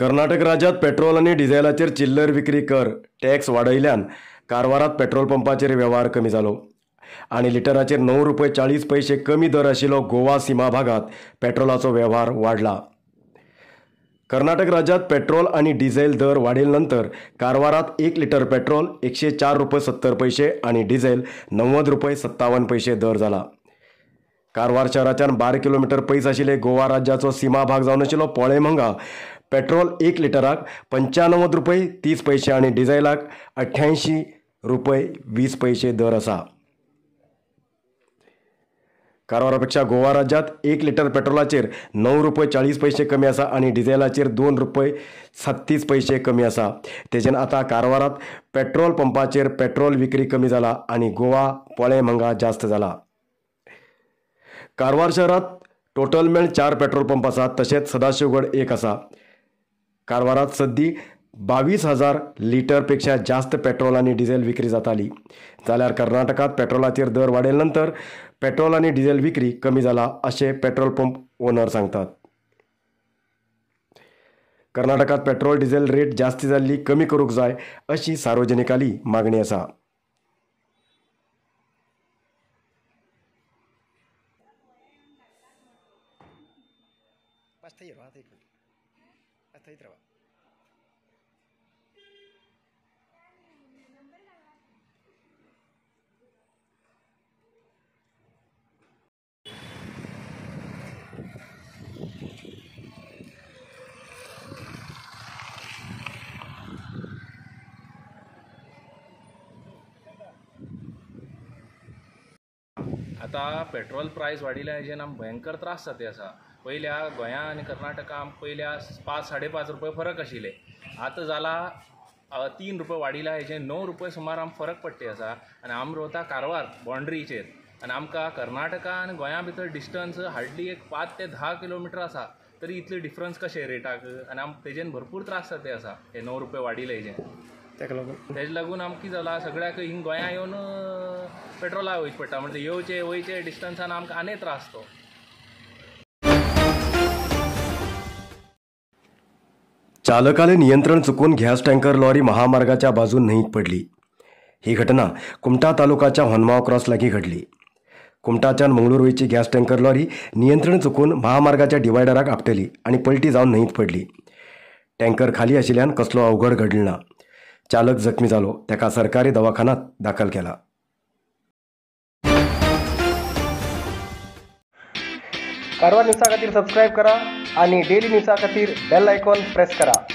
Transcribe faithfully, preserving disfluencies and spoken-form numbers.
कर्नाटक राज्यात पेट्रोल आणि डिझेलाचेर चिल्लर विक्री कर टॅक्स वाडयल्यान कारवारात पेट्रोल पंपाचेर व्यवहार कमी जालो आणि लिटराचेर नऊ रुपये चाळीस पैसे कमी दर आशिल्लो गोवा सीमा भागात पेट्रोलाचो व्यवहार वाढला। कर्नाटक राज्यात पेट्रोल आणि डिझेल दर वाढील्यानंतर कारवारात एक लिटर पेट्रोल एकशे चार रुपये सत्तर पैसे आणि डिझेल नव्वद रुपये सत्तावन्न पैसे दर जाला। कारवार शहराच्यान बारा किलोमीटर पयस आशिल्ले गोवा राज्याचो सीमा भाग जावन आशिल्लो पोळेमंगा पेट्रोल एक लिटराक पंच्याण्णव रुपये तीस पैसे आणि डिझेलाक अठ्ठ्याऐंशी रुपये वीस पैसे दर आसा। कारवारापेक्षा गोवा राज्यात एक लिटर पेट्रोलाचेर नऊ रुपये चाळीस पैसे कमी आसा आणि डिझेलाचेर दोन रुपये छत्तीस पैसे कमी आसा। तेजेन आता कारवारात पेट्रोल पंपाचेर पेट्रोल विक्री कमी जाला आणि गोवा पोळेमंगा जास्त जाला। कारवार शहरात टोटल मेळ चार पेट्रोल पंप आसात, तशेंच सदाशिवगड एक आसा। कारवारात सद्दी बावीस हजार लिटर पेक्षा जास्त पेट्रोल आणि डिझेल विक्री जाताली, जाल्यार कर्नाटकात पेट्रोलाचेर दर वाडयल्यानंतर पेट्रोल आणि डिझेल विक्री कमी जाला अशें पेट्रोल पंप ओनर सांगतात। कर्नाटकात पेट्रोल डिझेल रेट जास्ती जाल्ली कमी करूंक जाय अशी सार्वजनिकाली मागणी आसा। आता पेट्रोल प्रायस वाडिल्या हेजेन आमकां भयंकर त्रास जाता आसा। पयल्या गोंया आनी कर्नाटका पयल्या पांच साडे पांच रुपये फरक आशिल्ले, आतां जाला तीन रुपये वाडिल्या हेजेन णव रुपये सुमार आमकां फरक पडटे आसा। आनी आमी रावता कारवार बाँड्रीचेर आनी आमकां कर्नाटका आनी गोंया भितर डिस्टन्स हार्डली एक पांच ते धा किलोमिटर आसा, तरी इतले डिफरन्स कशे रेटाक आनी आमकां तेजेन भरपूर त्रास जाता आसा हे णव रुपये वाडिले हेजेन। तेका लागून तेजे लागून आमकां कितें जाला सगळ्याक हिंग गोंया येवन पेट्रोला वयचे पडटा, म्हणजे येवचे वयचे डिस्टन्सान आमकां आनी त्रास तो। चालकाले नियंत्रण चुकून गॅस टँकर लॉरी महामार्गाच्या बाजून न्हंयत पडली। ही घटना कुमटा तालुकाच्या होन्माव क्रॉस लागीं घडली। कुमटाच्यान मंगळूर वयची गॅस टँकर लॉरी नियंत्रण चुकून महामार्गाच्या डिवायडराक आपटली आणि पलटी जावन न्हंयत पडली। टँकर खाली आशिल्ल्यान कसलो अवघड घडलो ना। चालक जखमी जालो, ताका सरकारी दवाखान्यात दाखल केला। कारवार न्यूजा खातीर सबस्क्राईब करा आणि डेली न्यूजा खातीर बेल आयकॉन प्रेस करा।